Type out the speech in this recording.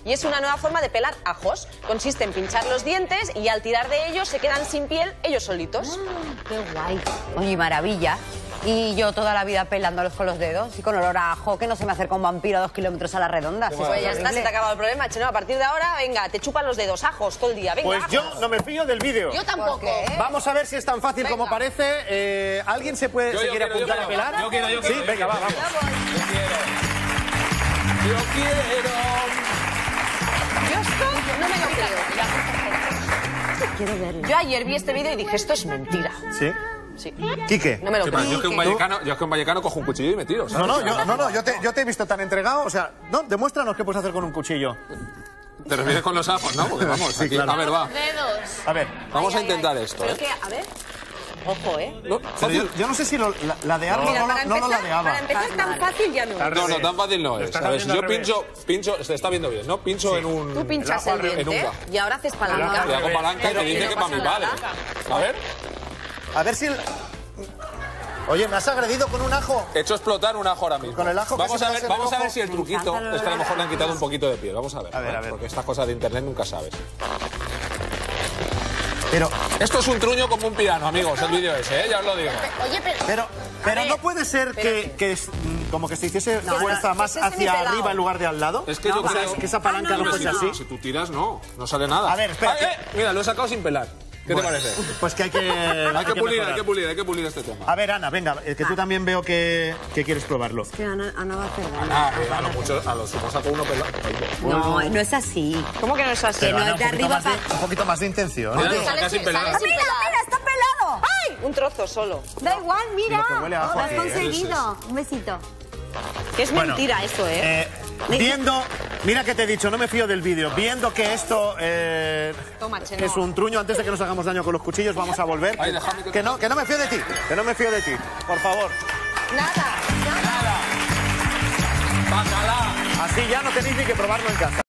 y es una nueva forma de pelar ajos. Consiste en pinchar los dientes y al tirar de ellos se quedan sin piel ellos solitos. ¡Qué guay! Oye, maravilla. Y yo toda la vida pelándolos con los dedos y con olor a ajo, que no se me acerca un vampiro a 2 kilómetros a la redonda. Pues ya está, se te ha acabado el problema, Chenoa. A partir de ahora, venga, te chupan los dedos, ajos, todo el día. Venga, Pues ajos. yo no me fío del vídeo. Yo tampoco. Vamos a ver si es tan fácil como parece. ¿Alguien se quiere apuntar a pelar? Yo quiero. Sí, venga, vamos. Yo quiero. Yo esto no me lo creo. Quiero verlo. Yo ayer vi este vídeo y dije, esto es mentira. ¿Sí? Sí. Quique. No me lo Yo creo. es que un vallecano cojo un cuchillo y me tiro, ¿sabes? Yo te he visto tan entregado. O sea, no, demuéstranos qué puedes hacer con un cuchillo. Te refieres con los ajos, ¿no? Porque vamos, Sí, aquí, claro. a ver, va. A ver. Vamos a intentar esto, Pero ¿eh? que, a ver. Ojo, ¿eh? No, Pero fácil. yo no sé si la de algo no lo ladeaba. para empezar tan fácil ya no. No, tan fácil no es. A ver, si yo pincho, se está viendo bien, ¿no? Pincho en un... Tú pinchas el en un diente ga. y ahora haces palanca. Le hago palanca y me dice que para mi padre. A ver, A ver si... Oye, me has agredido con un ajo. he hecho explotar un ajo ahora mismo. Con el ajo Vamos casi a me ver, hace vamos a ver rojo. si el truquito es que a lo mejor le han quitado un poquito de piel. Vamos a ver. A ver. Porque estas cosas de internet nunca sabes. Pero Esto es un truño como un piano, amigos, el vídeo ese, ¿eh? Ya os lo digo. Oye, pero no puede ser que como que se hiciese fuerza más que esté hacia nivelado. arriba en lugar de al lado. Es que yo creo que esa palanca no fuese así. Si tú tiras, no sale nada. A ver, espera, Ay, mira, lo he sacado sin pelar. ¿Qué te parece? Pues que hay que Hay que mejorar. pulir este tema. A ver, Ana, venga, que tú también veo que quieres probarlo. Que Ana va a hacer daño. A lo sumo saco uno pelado. No, no es así. ¿Cómo que no es así? Que no Ana, es de arriba para... un poquito más de intención. Mira, ¿no? lo saca sin pelar. sale sin ¡Mira, pelar. mira, está pelado! ¡Ay! Un trozo solo. Da igual, mira. Lo que huele a ajo Lo has aquí, conseguido. Un besito. Que es Bueno, mentira eso, ¿eh? Viendo, mira que te he dicho, no me fío del vídeo. Viendo que esto Toma, Chenoa. es un truño, antes de que nos hagamos daño con los cuchillos, vamos a volver. Ay, déjame Que no me fío de ti, que no me fío de ti. Por favor. Nada. ¡Bacalá! Así ya no tenéis ni que probarlo en casa.